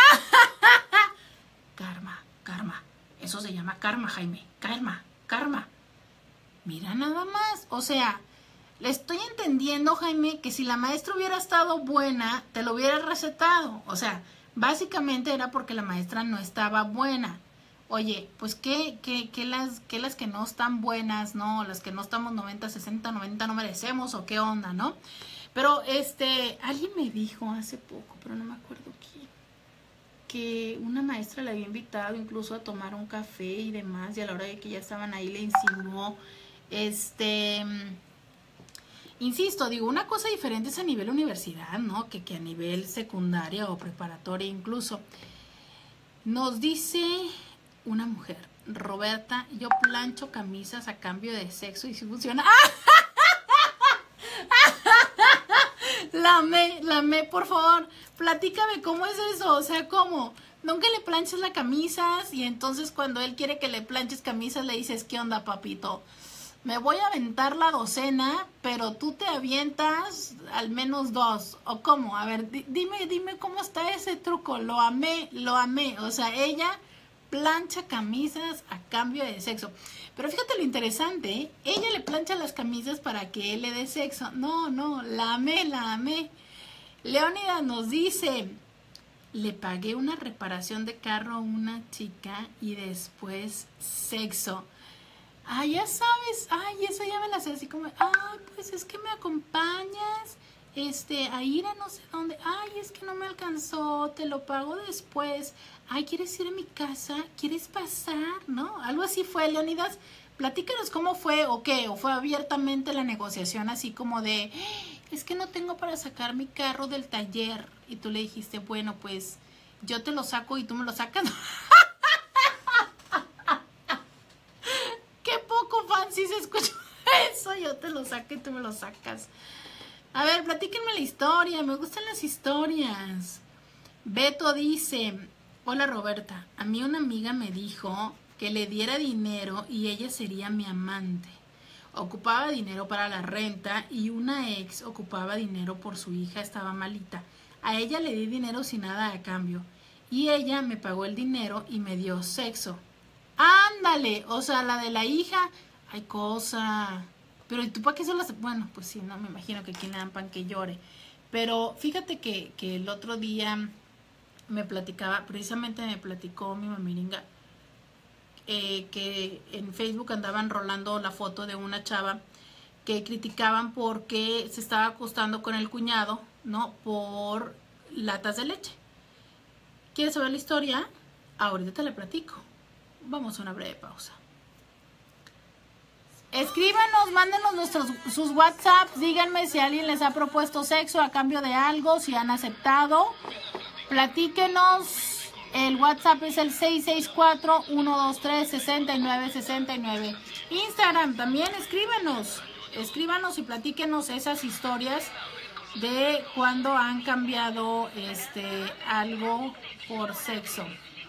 Karma, karma. Eso se llama karma, Jaime. Karma, karma. Mira nada más. O sea... Le estoy entendiendo, Jaime, que si la maestra hubiera estado buena, te lo hubiera recetado. O sea, básicamente era porque la maestra no estaba buena. Oye, pues ¿qué, qué, qué, las, qué las que no están buenas, ¿no? Las que no estamos noventa, sesenta, noventa no merecemos o qué onda, ¿no? Pero este, alguien me dijo hace poco, pero no me acuerdo quién, que una maestra le había invitado incluso a tomar un café y demás, y a la hora de que ya estaban ahí le insinuó, este, insisto, digo, una cosa diferente es a nivel universidad, ¿no? Que, que a nivel secundaria o preparatoria incluso. Nos dice una mujer, Roberta, yo plancho camisas a cambio de sexo y si funciona. ¡Ah! La amé, la amé, por favor, platícame cómo es eso, o sea, ¿cómo? Nunca le planchas las camisas y entonces cuando él quiere que le planches camisas le dices, ¿qué onda, papito? Me voy a aventar la docena, pero tú te avientas al menos dos, ¿o cómo? A ver, dime, dime cómo está ese truco, lo amé, lo amé, o sea, ella plancha camisas a cambio de sexo. Pero fíjate lo interesante, ¿eh? Ella le plancha las camisas para que él le dé sexo. No, no, la amé, la amé. Leónida nos dice, le pagué una reparación de carro a una chica y después sexo. Ah, ya sabes, ay, eso ya me la sé así como, ay, pues es que me acompañas este, a ir a no sé dónde, ay, es que no me alcanzó, te lo pago después, ay, ¿quieres ir a mi casa? ¿Quieres pasar? ¿No? Algo así fue, Leonidas. Platícanos cómo fue o qué, o fue abiertamente la negociación así como de, es que no tengo para sacar mi carro del taller. Y tú le dijiste, bueno, pues yo te lo saco y tú me lo sacas. Qué poco fancy se escucha eso, yo te lo saco y tú me lo sacas. A ver, platíquenme la historia, me gustan las historias. Beto dice, hola Roberta, a mí una amiga me dijo que le diera dinero y ella sería mi amante. Ocupaba dinero para la renta y una ex ocupaba dinero por su hija, estaba malita. A ella le di dinero sin nada a cambio y ella me pagó el dinero y me dio sexo. Ándale, o sea, la de la hija, hay cosa. Pero ¿y tú para qué se las...? Bueno, pues sí, no, me imagino que aquí le dan pan que llore. Pero fíjate que, que el otro día me platicaba, precisamente me platicó mi mamiringa, eh, que en Facebook andaban rolando la foto de una chava que criticaban porque se estaba acostando con el cuñado, ¿no? Por latas de leche. ¿Quieres saber la historia? Ahorita te la platico. Vamos a una breve pausa. Escríbanos, mándenos nuestros, sus WhatsApps, díganme si alguien les ha propuesto sexo a cambio de algo, si han aceptado. Platíquenos, el WhatsApp es el seis seis cuatro, uno dos tres, seis nueve seis nueve. Instagram también, escríbanos, escríbanos y platíquenos esas historias de cuando han cambiado este algo por sexo.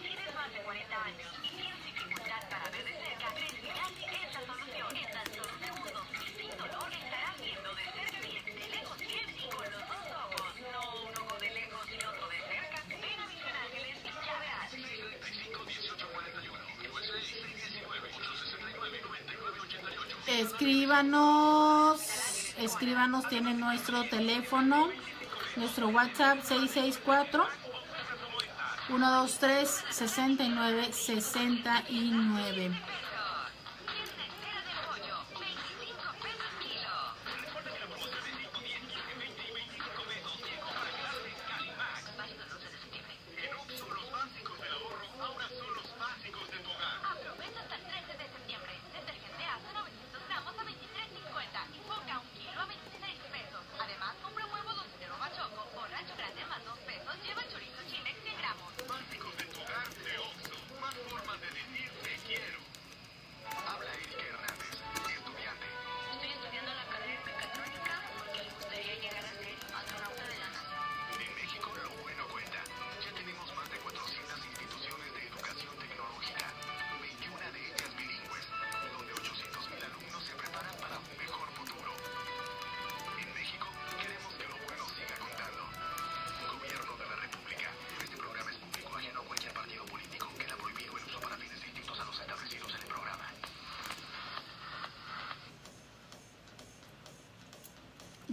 Escríbanos, escríbanos, tienen nuestro teléfono, nuestro WhatsApp seis seis cuatro, uno dos tres, seis nueve seis nueve.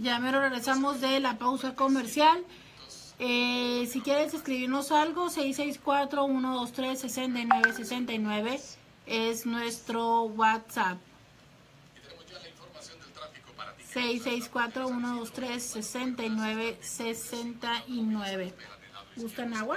Ya mero regresamos de la pausa comercial. Eh, si quieres escribirnos algo, seis seis cuatro, uno dos tres, seis nueve seis nueve es nuestro WhatsApp. seis seis cuatro, uno dos tres, seis nueve seis nueve. ¿Gustan agua?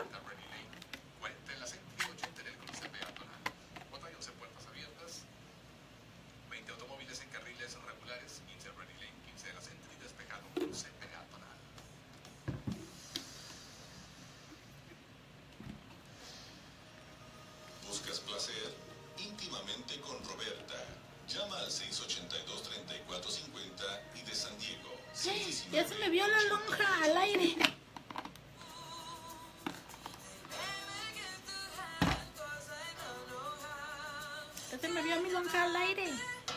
¿Buscas placer? Íntimamente con Roberta. Llama al seis ochenta y dos, treinta y cuatro cincuenta y de San Diego. Ya se me vio la lonja al aire. Ya se me vio mi lonja al aire.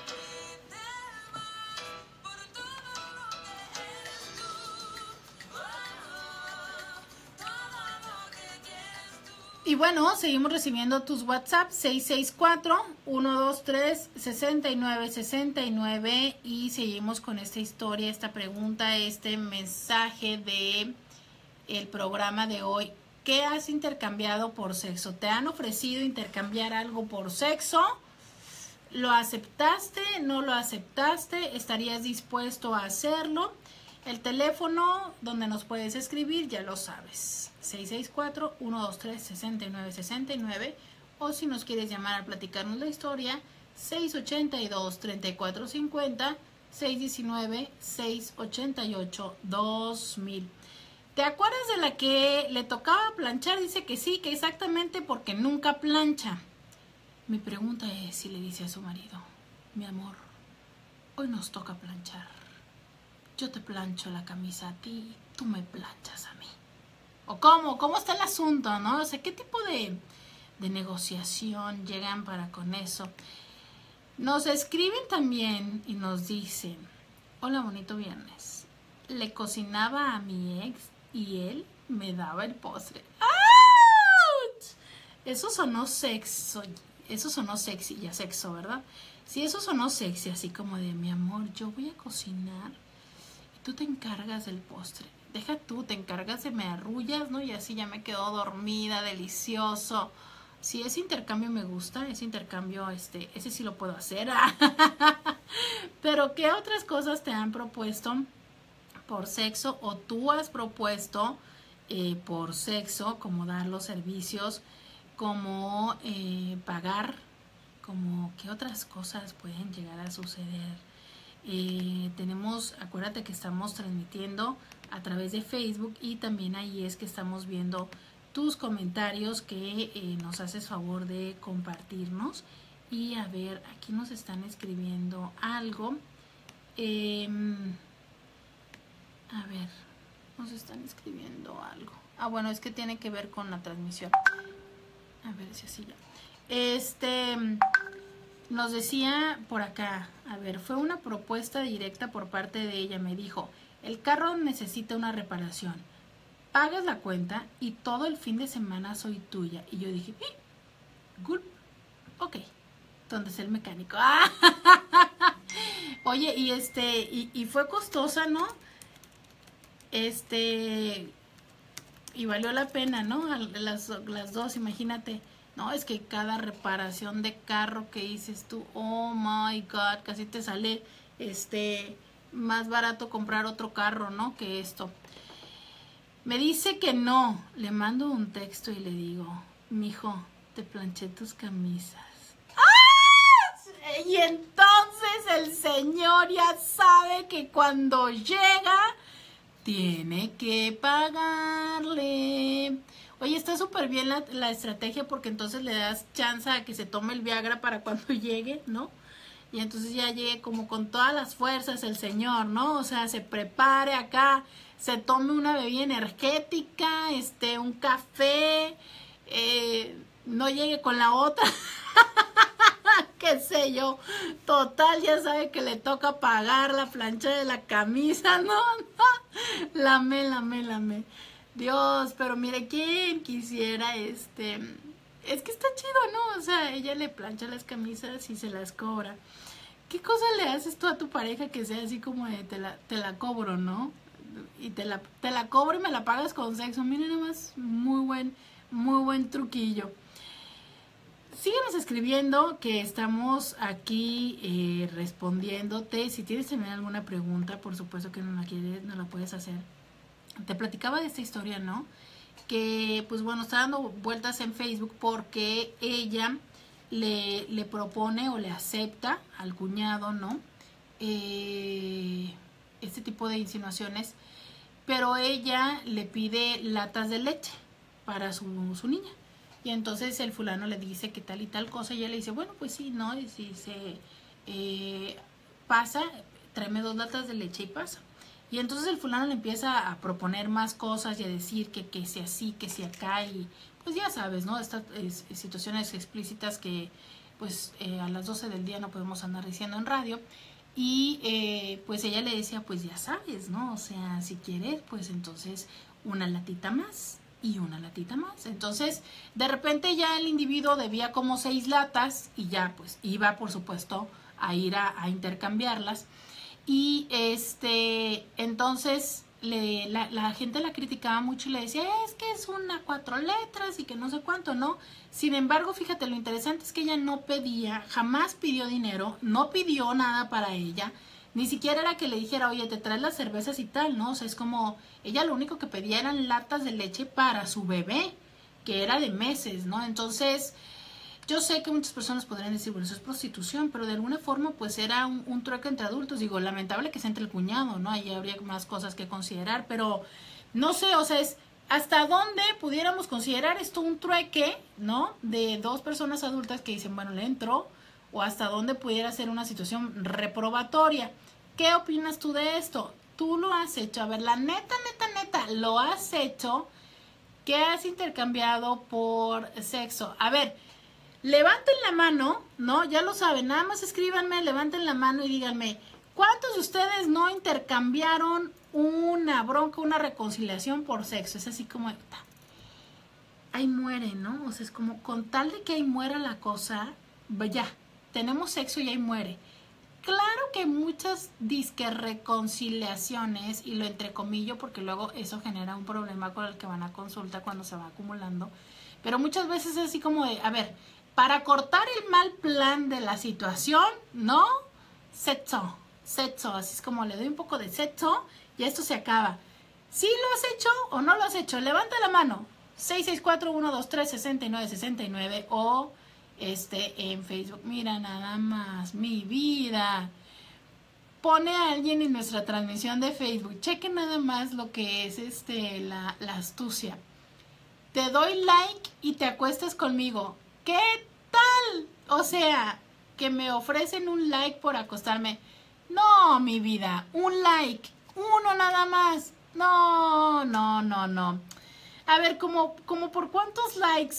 Y bueno, seguimos recibiendo tus WhatsApp seis seis cuatro, uno dos tres, seis nueve seis nueve y seguimos con esta historia, esta pregunta, este mensaje de el programa de hoy. ¿Qué has intercambiado por sexo? ¿Te han ofrecido intercambiar algo por sexo? ¿Lo aceptaste? ¿No lo aceptaste? ¿Estarías dispuesto a hacerlo? El teléfono donde nos puedes escribir ya lo sabes, seis seis cuatro, uno dos tres, seis nueve seis nueve, o si nos quieres llamar a platicarnos la historia, seis ochenta y dos, treinta y cuatro cincuenta, seis diecinueve, seis ochenta y ocho, dos mil. ¿Te acuerdas de la que le tocaba planchar? Dice que sí, que exactamente porque nunca plancha. Mi pregunta es si le dice a su marido, mi amor, hoy nos toca planchar. Yo te plancho la camisa a ti, tú me planchas a mí. ¿O cómo? ¿Cómo está el asunto, no? O sea, ¿qué tipo de, de negociación llegan para con eso? Nos escriben también y nos dicen, hola, bonito viernes. Le cocinaba a mi ex y él me daba el postre. ¡Auch! Eso sonó sexo, eso sonó sexy, ya sexo, ¿verdad? Sí, eso sonó sexy, así como de, mi amor, yo voy a cocinar. Tú te encargas del postre, deja tú, te encargas de me arrullas, ¿no? Y así ya me quedo dormida, delicioso. Si ese intercambio me gusta, ese intercambio, este, ese sí lo puedo hacer. Pero ¿qué otras cosas te han propuesto por sexo o tú has propuesto eh, por sexo, como dar los servicios, como eh, pagar, como qué otras cosas pueden llegar a suceder? Eh, tenemos, acuérdate que estamos transmitiendo a través de Facebook y también ahí es que estamos viendo tus comentarios que eh, nos haces favor de compartirnos. Y a ver, aquí nos están escribiendo algo. Eh, a ver, nos están escribiendo algo. Ah, bueno, es que tiene que ver con la transmisión. A ver si así ya. Este... Nos decía por acá, a ver, fue una propuesta directa por parte de ella. Me dijo, el carro necesita una reparación, pagas la cuenta y todo el fin de semana soy tuya. Y yo dije, ¿eh? Good. Ok, ¿dónde es el mecánico? ¡Ah! Oye, y este, y, y fue costosa, ¿no? Este, y valió la pena, ¿no? Las, las dos, imagínate. No, es que cada reparación de carro que dices tú, oh my God, casi te sale este más barato comprar otro carro, ¿no? Que esto. Me dice que no. Le mando un texto y le digo, mijo, te planché tus camisas. ¡Ah! Y entonces el señor ya sabe que cuando llega tiene que pagarle. Oye, está súper bien la, la estrategia porque entonces le das chance a que se tome el Viagra para cuando llegue, ¿no? Y entonces ya llegue como con todas las fuerzas el señor, ¿no? O sea, se prepare acá, se tome una bebida energética, este, un café, eh, no llegue con la otra, qué sé yo. Total, ya sabe que le toca pagar la plancha de la camisa, ¿no? Lame, lame, lame. Dios, pero mire, ¿quién quisiera este? Es que está chido, ¿no? O sea, ella le plancha las camisas y se las cobra. ¿qué cosa le haces tú a tu pareja que sea así como de te la, te la cobro, ¿no? Y te la, te la cobro y me la pagas con sexo. Miren nada más, muy buen, muy buen truquillo. Síguenos escribiendo, que estamos aquí eh, respondiéndote. Si tienes también alguna pregunta, por supuesto que no la quieres, no la puedes hacer. Te platicaba de esta historia, ¿no? Que, pues bueno, está dando vueltas en Facebook porque ella le, le propone o le acepta al cuñado, ¿no? Eh, este tipo de insinuaciones, pero ella le pide latas de leche para su, su niña. Y entonces el fulano le dice que tal y tal cosa, y ella le dice, bueno, pues sí, ¿no? Y si se eh, pasa, tráeme dos latas de leche y pasa. Y entonces el fulano le empieza a proponer más cosas y a decir que, que si así, que si acá, y pues ya sabes, ¿no? Estas es, situaciones explícitas que pues eh, a las doce del día no podemos andar diciendo en radio. Y eh, pues ella le decía, pues ya sabes, ¿no? O sea, si quieres, pues entonces una latita más. Y una latita más. Entonces, de repente ya el individuo debía como seis latas y ya pues iba, por supuesto, a ir a, a intercambiarlas. Y este, entonces le, la, la gente la criticaba mucho y le decía, es que es una cuatro letras y que no sé cuánto, ¿no? Sin embargo, fíjate, lo interesante es que ella no pedía, jamás pidió dinero, no pidió nada para ella. Ni siquiera era que le dijera, oye, te traes las cervezas y tal, ¿no? O sea, es como, ella lo único que pedía eran latas de leche para su bebé, que era de meses, ¿no? Entonces, yo sé que muchas personas podrían decir, bueno, eso es prostitución, pero de alguna forma, pues era un, un trueque entre adultos. Digo, lamentable que sea entre el cuñado, ¿no? Ahí habría más cosas que considerar, pero no sé, o sea, es hasta dónde pudiéramos considerar esto un trueque, ¿no? De dos personas adultas que dicen, bueno, le entró, o hasta dónde pudiera ser una situación reprobatoria. ¿Qué opinas tú de esto? Tú lo has hecho. A ver, la neta, neta, neta, lo has hecho. ¿Qué has intercambiado por sexo? A ver, levanten la mano, ¿no? Ya lo saben, nada más escríbanme, levanten la mano y díganme, ¿cuántos de ustedes no intercambiaron una bronca, una reconciliación por sexo? Es así como, ahí muere, ¿no? O sea, es como, con tal de que ahí muera la cosa, ya, tenemos sexo y ahí muere. Claro que hay muchas disque reconciliaciones, y lo entrecomillo porque luego eso genera un problema con el que van a consulta cuando se va acumulando, pero muchas veces es así como de, a ver, para cortar el mal plan de la situación, ¿no? Sexo, sexo, así es como le doy un poco de sexo y esto se acaba. ¿Sí lo has hecho o no lo has hecho? Levanta la mano, seis seis cuatro, uno dos tres, seis nueve seis nueve, o este en Facebook. Mira nada más, mi vida. Pone a alguien en nuestra transmisión de Facebook. Cheque nada más lo que es este la, la astucia. Te doy like y te acuestas conmigo. ¿Qué tal? O sea, que me ofrecen un like por acostarme. No, mi vida, un like, uno nada más. No, no, no, no. A ver, como, como por cuántos likes.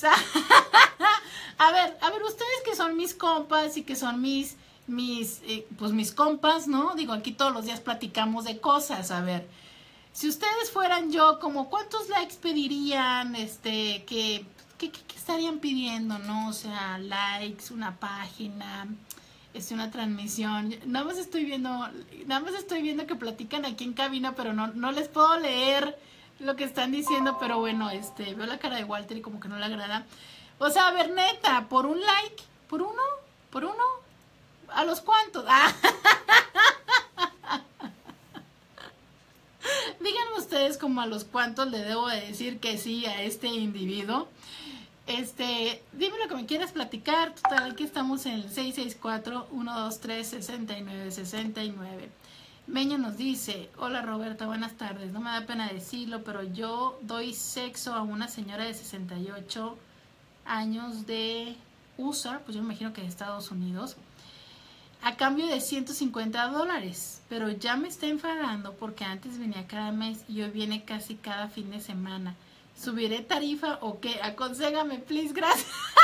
a ver, a ver, ustedes que son mis compas y que son mis, mis, eh, pues mis compas, ¿no? Digo, aquí todos los días platicamos de cosas. A ver, si ustedes fueran yo, como cuántos likes pedirían, este, que, que, que estarían pidiendo, ¿no? O sea, likes, una página, este, una transmisión. Nada más estoy viendo, nada más estoy viendo que platican aquí en cabina, pero no, no les puedo leer lo que están diciendo, pero bueno, este, veo la cara de Walter y como que no le agrada. O sea, a ver, neta, por un like, por uno, por uno, ¿a los cuántos? Ah. Díganme ustedes como a los cuántos le debo de decir que sí a este individuo. Este, dime lo que me quieras platicar. Total, aquí estamos en el seis seis cuatro, uno dos tres, seis nueve seis nueve. Meño nos dice, hola Roberta, buenas tardes, no me da pena decirlo, pero yo doy sexo a una señora de sesenta y ocho años de U S A, pues yo me imagino que de Estados Unidos, a cambio de ciento cincuenta dólares, pero ya me está enfadando porque antes venía cada mes y hoy viene casi cada fin de semana. ¿Subiré tarifa o qué? Aconségame, please, gracias.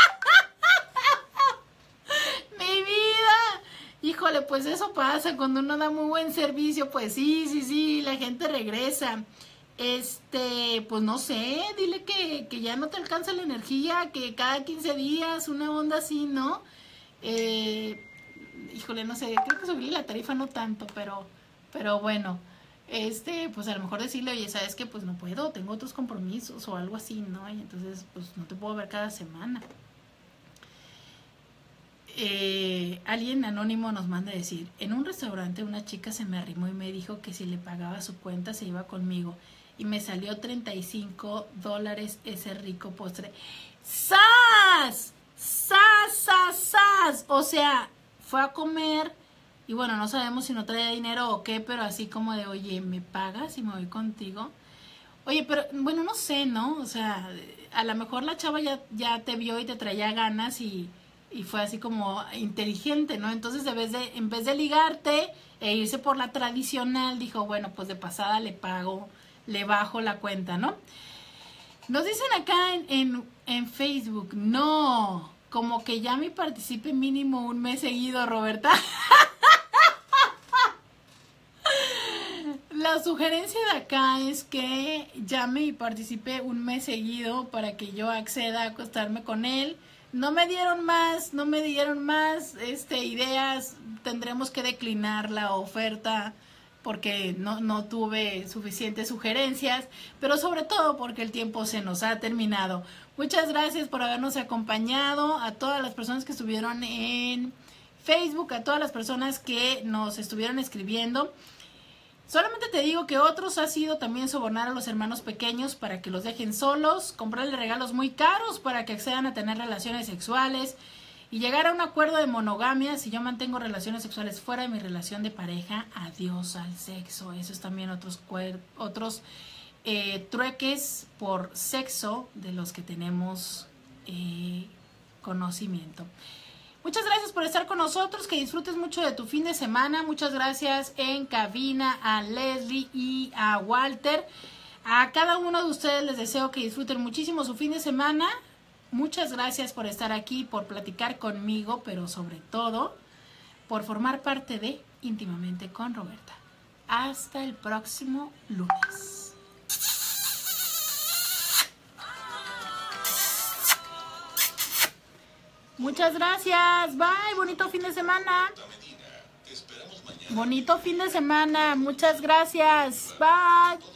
Mi vida. Híjole, pues eso pasa cuando uno da muy buen servicio, pues sí, sí, sí, la gente regresa. Este, pues no sé, dile que, que ya no te alcanza la energía, que cada quince días, una onda así, ¿no? Eh, híjole, no sé, creo que subirle la tarifa no tanto, pero, pero bueno, este, pues a lo mejor decirle, oye, ¿sabes qué? Pues no puedo, tengo otros compromisos o algo así, ¿no? Y entonces, pues no te puedo ver cada semana. Eh, alguien anónimo nos manda a decir, en un restaurante una chica se me arrimó y me dijo que si le pagaba su cuenta se iba conmigo y me salió treinta y cinco dólares ese rico postre. ¡Sas! ¡Sas, sas, sas! O sea, fue a comer y bueno, no sabemos si no traía dinero o qué, pero así como de, oye, ¿me pagas y me voy contigo? Oye, pero bueno, no sé, ¿no? O sea, a lo mejor la chava ya, ya te vio y te traía ganas y... y fue así como inteligente, ¿no? Entonces, de vez de, en vez de ligarte e irse por la tradicional, dijo, bueno, pues de pasada le pago, le bajo la cuenta, ¿no? Nos dicen acá en, en, en Facebook, no, como que ya me participe mínimo un mes seguido, Roberta. La sugerencia de acá es que llame y participe un mes seguido para que yo acceda a acostarme con él. No me dieron más, no me dieron más este, ideas, tendremos que declinar la oferta porque no, no tuve suficientes sugerencias, pero sobre todo porque el tiempo se nos ha terminado. Muchas gracias por habernos acompañado, a todas las personas que estuvieron en Facebook, a todas las personas que nos estuvieron escribiendo. Solamente te digo que otros ha sido también sobornar a los hermanos pequeños para que los dejen solos, comprarles regalos muy caros para que accedan a tener relaciones sexuales y llegar a un acuerdo de monogamia. Si yo mantengo relaciones sexuales fuera de mi relación de pareja, adiós al sexo. Eso es también otros, otros eh, trueques por sexo de los que tenemos eh, conocimiento. Muchas gracias por estar con nosotros, que disfrutes mucho de tu fin de semana. Muchas gracias en cabina a Leslie y a Walter. A cada uno de ustedes les deseo que disfruten muchísimo su fin de semana. Muchas gracias por estar aquí, por platicar conmigo, pero sobre todo por formar parte de Íntimamente con Roberta. Hasta el próximo lunes. Muchas gracias. Bye. Bonito fin de semana. Bonito fin de semana. Muchas gracias. Bye.